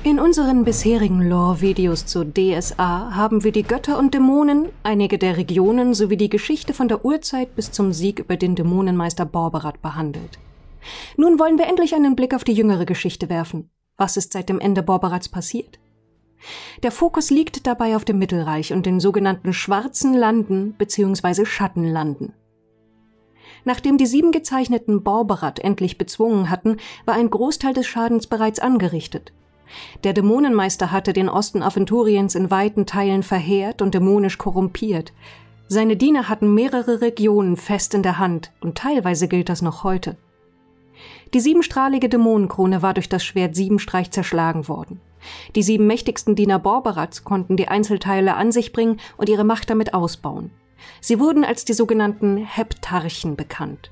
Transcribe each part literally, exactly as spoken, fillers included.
In unseren bisherigen Lore-Videos zu D S A haben wir die Götter und Dämonen, einige der Regionen sowie die Geschichte von der Urzeit bis zum Sieg über den Dämonenmeister Borberat behandelt. Nun wollen wir endlich einen Blick auf die jüngere Geschichte werfen. Was ist seit dem Ende Borberats passiert? Der Fokus liegt dabei auf dem Mittelreich und den sogenannten Schwarzen Landen bzw. Schattenlanden. Nachdem die sieben gezeichneten Borberat endlich bezwungen hatten, war ein Großteil des Schadens bereits angerichtet. Der Dämonenmeister hatte den Osten Aventuriens in weiten Teilen verheert und dämonisch korrumpiert. Seine Diener hatten mehrere Regionen fest in der Hand und teilweise gilt das noch heute. Die siebenstrahlige Dämonenkrone war durch das Schwert Siebenstreich zerschlagen worden. Die sieben mächtigsten Diener Borberats konnten die Einzelteile an sich bringen und ihre Macht damit ausbauen. Sie wurden als die sogenannten Heptarchen bekannt.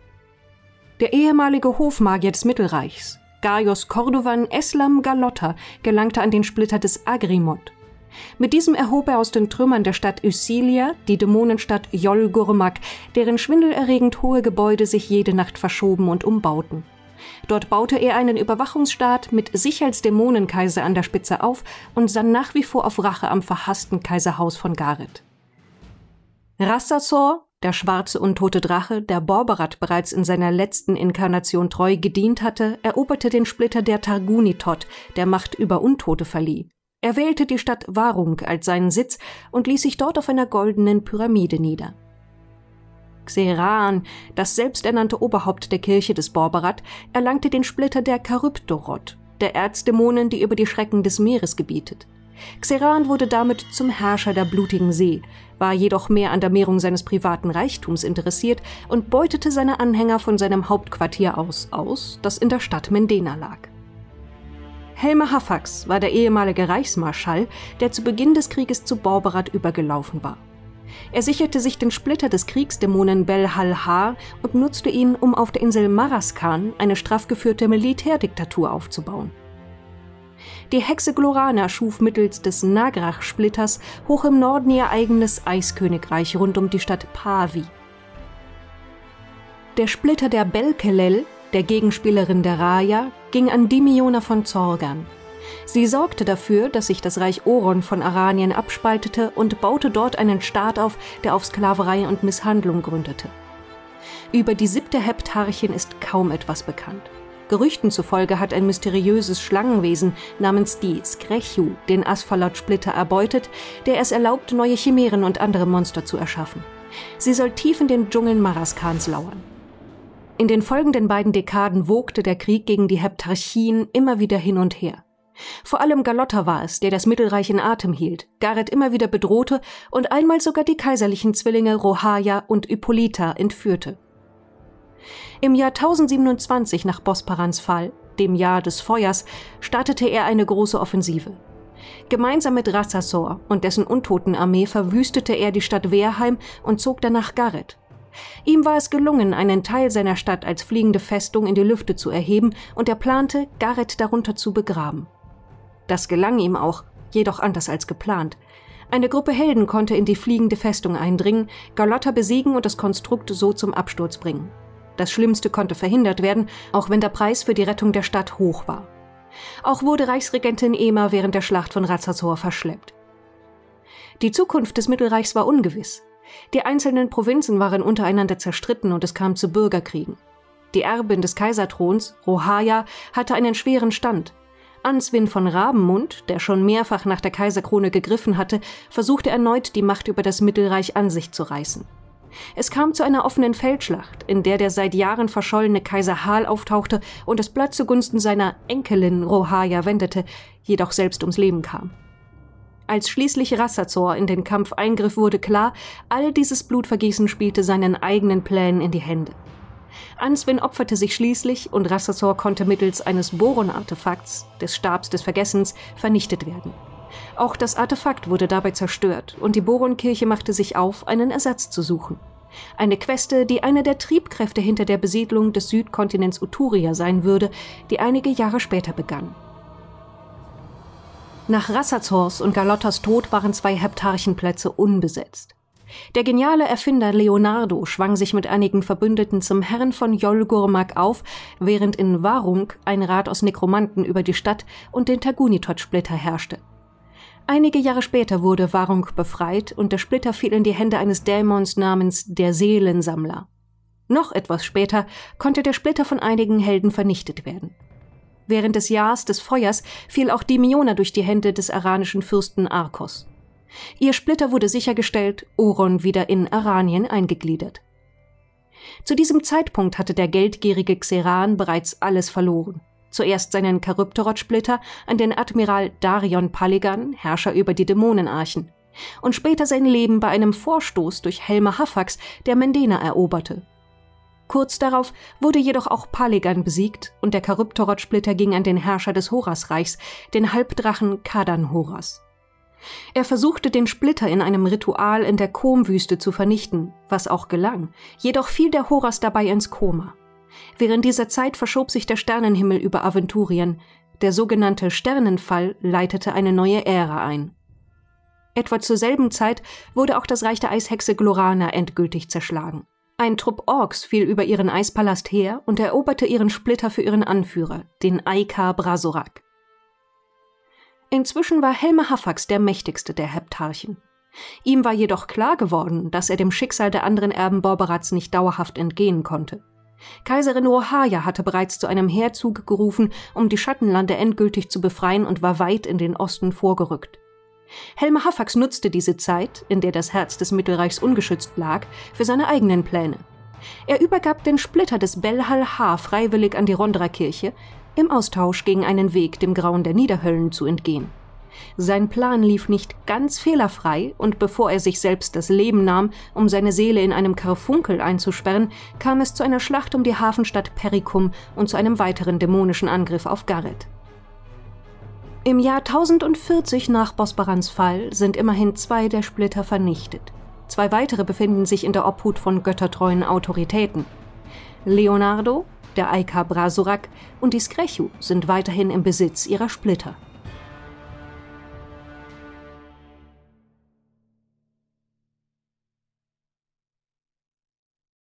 Der ehemalige Hofmagier des Mittelreichs, Gaius Cordovan Eslam Galotta, gelangte an den Splitter des Agrimod. Mit diesem erhob er aus den Trümmern der Stadt Ysilia die Dämonenstadt Yol Gurmak, deren schwindelerregend hohe Gebäude sich jede Nacht verschoben und umbauten. Dort baute er einen Überwachungsstaat mit sich als Dämonenkaiser an der Spitze auf und sann nach wie vor auf Rache am verhassten Kaiserhaus von Gareth. Rassasor, der schwarze untote Drache, der Borberat bereits in seiner letzten Inkarnation treu gedient hatte, eroberte den Splitter der Targunitoth, der Macht über Untote verlieh. Er wählte die Stadt Varung als seinen Sitz und ließ sich dort auf einer goldenen Pyramide nieder. Xeran, das selbsternannte Oberhaupt der Kirche des Borberat, erlangte den Splitter der Charybdorot, der Erzdämonen, die über die Schrecken des Meeres gebietet. Xeran wurde damit zum Herrscher der blutigen See, war jedoch mehr an der Mehrung seines privaten Reichtums interessiert und beutete seine Anhänger von seinem Hauptquartier aus aus, das in der Stadt Mendena lag. Helme Hafax war der ehemalige Reichsmarschall, der zu Beginn des Krieges zu Borberat übergelaufen war. Er sicherte sich den Splitter des Kriegsdämonen Bel-Hal-Har und nutzte ihn, um auf der Insel Maraskan eine straff geführte Militärdiktatur aufzubauen. Die Hexe Glorana schuf mittels des Nagrach-Splitters hoch im Norden ihr eigenes Eiskönigreich rund um die Stadt Pavi. Der Splitter der Belkelel, der Gegenspielerin der Raya, ging an Dimiona von Zorgan. Sie sorgte dafür, dass sich das Reich Oron von Aranien abspaltete und baute dort einen Staat auf, der auf Sklaverei und Misshandlung gründete. Über die siebte Heptarchin ist kaum etwas bekannt. Gerüchten zufolge hat ein mysteriöses Schlangenwesen namens die Skrechu den Asphalot-Splitter erbeutet, der es erlaubt, neue Chimären und andere Monster zu erschaffen. Sie soll tief in den Dschungeln Maraskans lauern. In den folgenden beiden Dekaden wogte der Krieg gegen die Heptarchien immer wieder hin und her. Vor allem Galotta war es, der das Mittelreich in Atem hielt, Gareth immer wieder bedrohte und einmal sogar die kaiserlichen Zwillinge Rohaya und Hippolyta entführte. Im Jahr tausendsiebenundzwanzig nach Bosparans Fall, dem Jahr des Feuers, startete er eine große Offensive. Gemeinsam mit Rassasor und dessen Untotenarmee verwüstete er die Stadt Wehrheim und zog danach Gareth. Ihm war es gelungen, einen Teil seiner Stadt als fliegende Festung in die Lüfte zu erheben und er plante, Gareth darunter zu begraben. Das gelang ihm auch, jedoch anders als geplant. Eine Gruppe Helden konnte in die fliegende Festung eindringen, Galotta besiegen und das Konstrukt so zum Absturz bringen. Das Schlimmste konnte verhindert werden, auch wenn der Preis für die Rettung der Stadt hoch war. Auch wurde Reichsregentin Ema während der Schlacht von Rassasor verschleppt. Die Zukunft des Mittelreichs war ungewiss. Die einzelnen Provinzen waren untereinander zerstritten und es kam zu Bürgerkriegen. Die Erbin des Kaiserthrons, Rohaya, hatte einen schweren Stand. Answin von Rabenmund, der schon mehrfach nach der Kaiserkrone gegriffen hatte, versuchte erneut, die Macht über das Mittelreich an sich zu reißen. Es kam zu einer offenen Feldschlacht, in der der seit Jahren verschollene Kaiser Hal auftauchte und das Blatt zugunsten seiner Enkelin Rohaya wendete, jedoch selbst ums Leben kam. Als schließlich Rassasor in den Kampf eingriff, wurde klar, all dieses Blutvergießen spielte seinen eigenen Plänen in die Hände. Answin opferte sich schließlich und Rassasor konnte mittels eines Boron-Artefakts, des Stabs des Vergessens, vernichtet werden. Auch das Artefakt wurde dabei zerstört und die Boron-Kirche machte sich auf, einen Ersatz zu suchen. Eine Queste, die eine der Triebkräfte hinter der Besiedlung des Südkontinents Uturia sein würde, die einige Jahre später begann. Nach Rassasors und Galottas Tod waren zwei Heptarchenplätze unbesetzt. Der geniale Erfinder Leonardo schwang sich mit einigen Verbündeten zum Herrn von Yolgurmak auf, während in Varung ein Rat aus Nekromanten über die Stadt und den Tagunitoth-Splitter herrschte. Einige Jahre später wurde Varung befreit und der Splitter fiel in die Hände eines Dämons namens der Seelensammler. Noch etwas später konnte der Splitter von einigen Helden vernichtet werden. Während des Jahres des Feuers fiel auch Dimiona durch die Hände des aranischen Fürsten Arkos. Ihr Splitter wurde sichergestellt, Oron wieder in Aranien eingegliedert. Zu diesem Zeitpunkt hatte der geldgierige Xeran bereits alles verloren. Zuerst seinen Charybdorot-Splitter an den Admiral Darion Paligan, Herrscher über die Dämonenarchen, und später sein Leben bei einem Vorstoß durch Helme Hafax, der Mendena eroberte. Kurz darauf wurde jedoch auch Paligan besiegt und der Charybdorot-Splitter ging an den Herrscher des Horasreichs, den Halbdrachen Kadan Horas. Er versuchte, den Splitter in einem Ritual in der Kom-Wüste zu vernichten, was auch gelang, jedoch fiel der Horas dabei ins Koma. Während dieser Zeit verschob sich der Sternenhimmel über Aventurien. Der sogenannte Sternenfall leitete eine neue Ära ein. Etwa zur selben Zeit wurde auch das Reich der Eishexe Glorana endgültig zerschlagen. Ein Trupp Orks fiel über ihren Eispalast her und eroberte ihren Splitter für ihren Anführer, den Aika Brazorak. Inzwischen war Helme Hafax der mächtigste der Heptarchen. Ihm war jedoch klar geworden, dass er dem Schicksal der anderen Erben Borberats nicht dauerhaft entgehen konnte. Kaiserin Rohaya hatte bereits zu einem Heerzug gerufen, um die Schattenlande endgültig zu befreien und war weit in den Osten vorgerückt. Helme Hafax nutzte diese Zeit, in der das Herz des Mittelreichs ungeschützt lag, für seine eigenen Pläne. Er übergab den Splitter des Belhal Ha freiwillig an die Rondra-Kirche, im Austausch gegen einen Weg, dem Grauen der Niederhöllen zu entgehen. Sein Plan lief nicht ganz fehlerfrei, und bevor er sich selbst das Leben nahm, um seine Seele in einem Karfunkel einzusperren, kam es zu einer Schlacht um die Hafenstadt Perikum und zu einem weiteren dämonischen Angriff auf Gareth. Im Jahr tausendvierzig nach Bosbarans Fall sind immerhin zwei der Splitter vernichtet. Zwei weitere befinden sich in der Obhut von göttertreuen Autoritäten. Leonardo, der Aika Brazorak und die Skrechu sind weiterhin im Besitz ihrer Splitter.